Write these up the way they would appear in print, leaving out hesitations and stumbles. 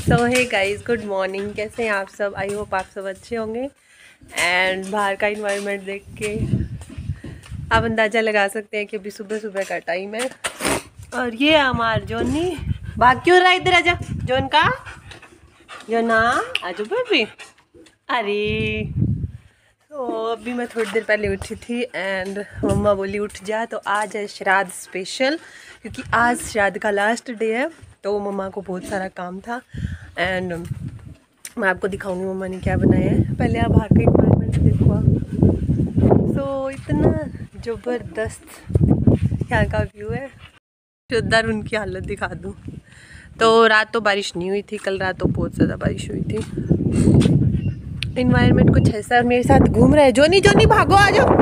सो hey guys, good morning. कैसे हैं आप सब? आई होप आप सब अच्छे होंगे। एंड बाहर का इन्वायरमेंट देख के आप अंदाज़ा लगा सकते हैं कि अभी सुबह सुबह का टाइम है। और ये हमार जोनी भाग क्यों रहा है? इधर आजा जोन का। जोना आजो बेबी। अरे तो अभी मैं थोड़ी देर पहले उठी थी एंड मम्मा बोली उठ जा। तो आज है श्राद्ध स्पेशल, क्योंकि आज श्राद्ध का लास्ट डे है। तो मम्मा को बहुत सारा काम था एंड मैं आपको दिखाऊंगी मम्मा ने क्या बनाया है। पहले आप बाहर का इन्वायरमेंट देखो आप। तो इतना ज़बरदस्त यहाँ का व्यू है। उधर उनकी हालत दिखा दूँ तो रात तो बारिश नहीं हुई थी, कल रात तो बहुत ज़्यादा बारिश हुई थी। इन्वायरमेंट कुछ ऐसा मेरे साथ घूम रहा है। जोनी जोनी भागो आ जाओ।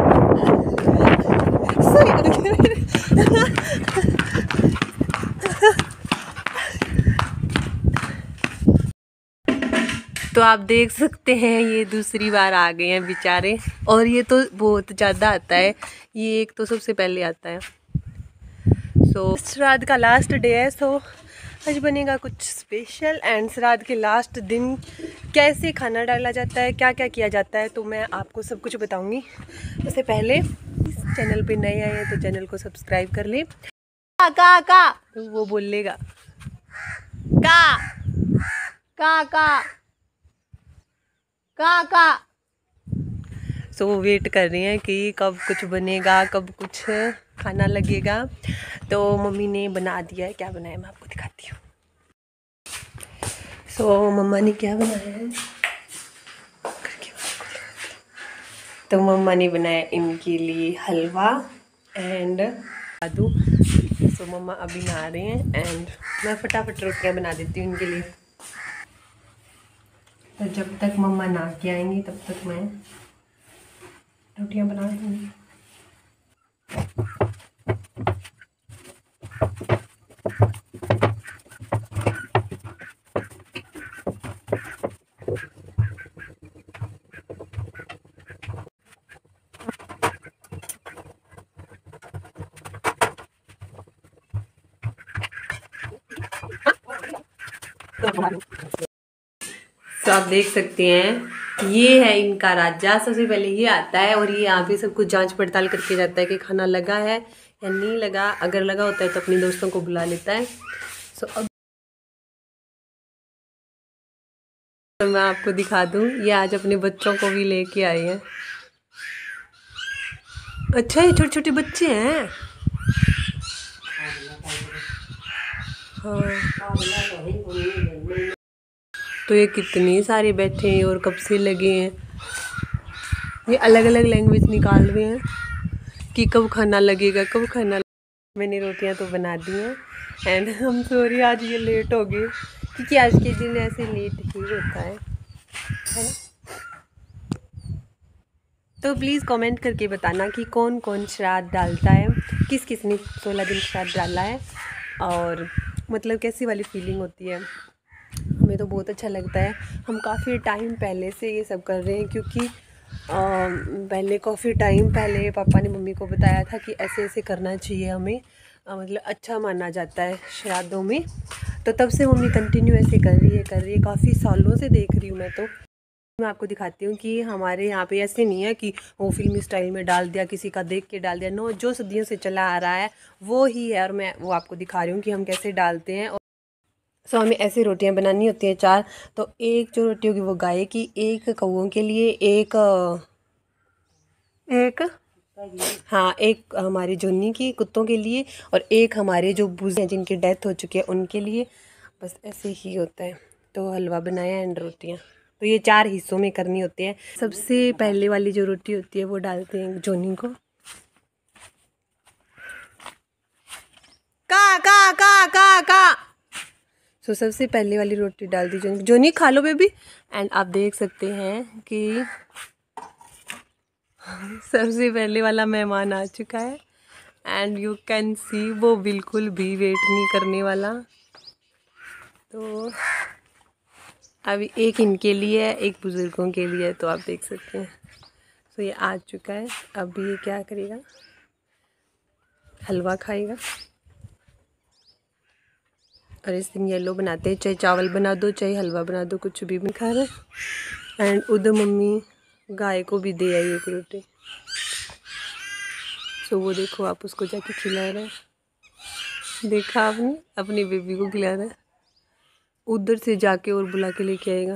तो आप देख सकते हैं ये दूसरी बार आ गए हैं बेचारे, और ये तो बहुत ज़्यादा आता है। ये एक तो सबसे पहले आता है। सो श्राद्ध का लास्ट डे है। सो आज बनेगा कुछ स्पेशल एंड श्राद्ध के लास्ट दिन कैसे खाना डाला जाता है, क्या क्या किया जाता है, तो मैं आपको सब कुछ बताऊंगी। उससे पहले इस चैनल पे नए आए हैं तो चैनल को सब्सक्राइब कर ले। का वो बोलेगा का का का का। सो वो वेट कर रही हैं कि कब कुछ बनेगा, कब कुछ खाना लगेगा। तो मम्मी ने बना दिया है। क्या बनाया मैं आपको दिखाती हूँ। सो मम्मा ने क्या बनाया है, तो मम्मा ने बनाया इनके लिए हलवा एंड कादू। सो मम्मा अभी नहा रहे हैं एंड मैं फटाफट रोटियां बना देती हूँ इनके लिए। तो जब तक मम्मा नहा के आएंगी तब तक मैं रोटियां बना दूँगी। तो आप देख सकते हैं ये है इनका राजा। सबसे पहले ये आता है और ये यहाँ पे सब कुछ जांच पड़ताल करके जाता है कि खाना लगा है या नहीं लगा। अगर लगा होता है तो अपने दोस्तों को बुला लेता है। सो अब तो मैं आपको दिखा दूँ, ये आज अपने बच्चों को भी लेके आए हैं। अच्छा, ये छोटे छोटे बच्चे हैं। हाँ, तो ये कितने सारे बैठे हैं और कब से लगे हैं। ये अलग अलग लैंग्वेज निकाल रहे हैं कि कब खाना लगेगा, कब खाना। मैंने रोटियां तो बना दी हैं एंड हम सॉरी आज ये लेट हो गए, क्योंकि आज के दिन ऐसे लेट ही होता है ना। तो प्लीज़ कमेंट करके बताना कि कौन कौन श्राद्ध डालता है, किस किस ने 16 दिन श्राद्ध डाला है, और मतलब कैसी वाली फीलिंग होती है। हमें तो बहुत अच्छा लगता है। हम काफ़ी टाइम पहले से ये सब कर रहे हैं, क्योंकि पहले काफ़ी टाइम पहले पापा ने मम्मी को बताया था कि ऐसे ऐसे करना चाहिए हमें, मतलब अच्छा माना जाता है श्राद्धों में। तो तब से मम्मी कंटिन्यू ऐसे कर रही है काफ़ी सालों से देख रही हूँ मैं। तो मैं आपको दिखाती हूँ कि हमारे यहाँ पे ऐसे नहीं है कि वो फिल्मी स्टाइल में डाल दिया, किसी का देख के डाल दिया। नो, जो सदियों से चला आ रहा है वो ही है, और मैं वो आपको दिखा रही हूँ कि हम कैसे डालते हैं। सो हमें ऐसी रोटियां बनानी होती हैं 4। तो एक जो रोटी होगी वो गाय की, एक कौओं के लिए, एक हाँ एक हमारी जोनी की कुत्तों के लिए, और एक हमारे जो बूढ़े हैं जिनकी डेथ हो चुकी है उनके लिए। बस ऐसे ही होता है। तो हलवा बनाया एंड रोटियां, तो ये 4 हिस्सों में करनी होती है। सबसे पहले वाली जो रोटी होती है वो डालते हैं जोनी को। का सो सबसे पहले वाली रोटी डाल दी जोनी। जोनी खा लो बेबी। एंड आप देख सकते हैं कि सबसे पहले वाला मेहमान आ चुका है एंड यू कैन सी वो बिल्कुल भी वेट नहीं करने वाला। तो अभी एक इनके लिए है, एक बुज़ुर्गों के लिए है। तो आप देख सकते हैं। तो ये आ चुका है। अभी ये क्या करेगा, हलवा खाएगा। और इस दिन येलो बनाते हैं, चाहे चावल बना दो चाहे हलवा बना दो, कुछ भी खा रहे। एंड उधर मम्मी गाय को भी दे आई एक रोटी। सो वो देखो आप उसको जाके खिला रहे हैं, देखा आपने, अपनी बेबी को खिला रहा है। उधर से जाके और बुला के लेके आएगा।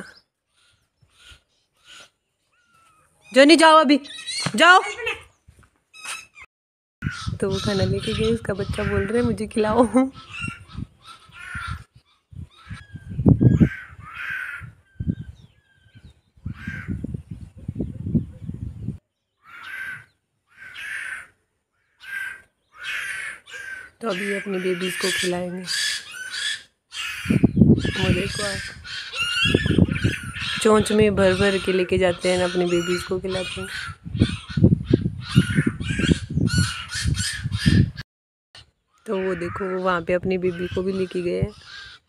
जॉनी जाओ, अभी जाओ। तो वो खाना लेके गए, उसका बच्चा बोल रहे मुझे खिलाओ। तो अभी अपनी बेबीज को खिलाएंगे। वो देखो आप, चोंच में भर भर के लेके जाते हैं, अपनी बेबीज को खिलाते हैं। तो वो देखो वो वहाँ पे अपनी बेबी को भी लेके गए हैं।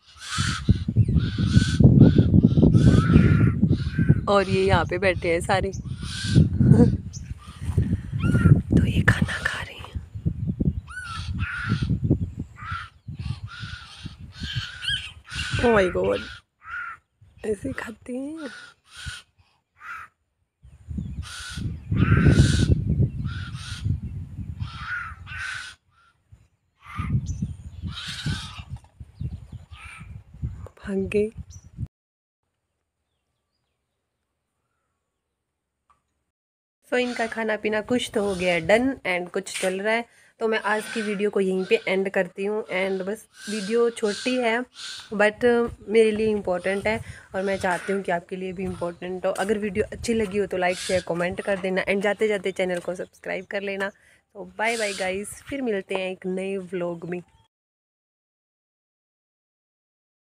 और ये यहाँ पे बैठे हैं सारे। तो ये खाना खा रही हैं। ओह माय गॉड, ऐसे खाते हैं। भाग गए। सो इनका खाना पीना कुछ तो हो गया है डन, एंड कुछ चल रहा है। तो मैं आज की वीडियो को यहीं पे एंड करती हूँ। एंड बस वीडियो छोटी है बट मेरे लिए इम्पोर्टेंट है, और मैं चाहती हूँ कि आपके लिए भी इम्पोर्टेंट हो। अगर वीडियो अच्छी लगी हो तो लाइक शेयर कमेंट कर देना, एंड जाते जाते चैनल को सब्सक्राइब कर लेना। तो बाय बाय गाइस, फिर मिलते हैं एक नए व्लॉग में।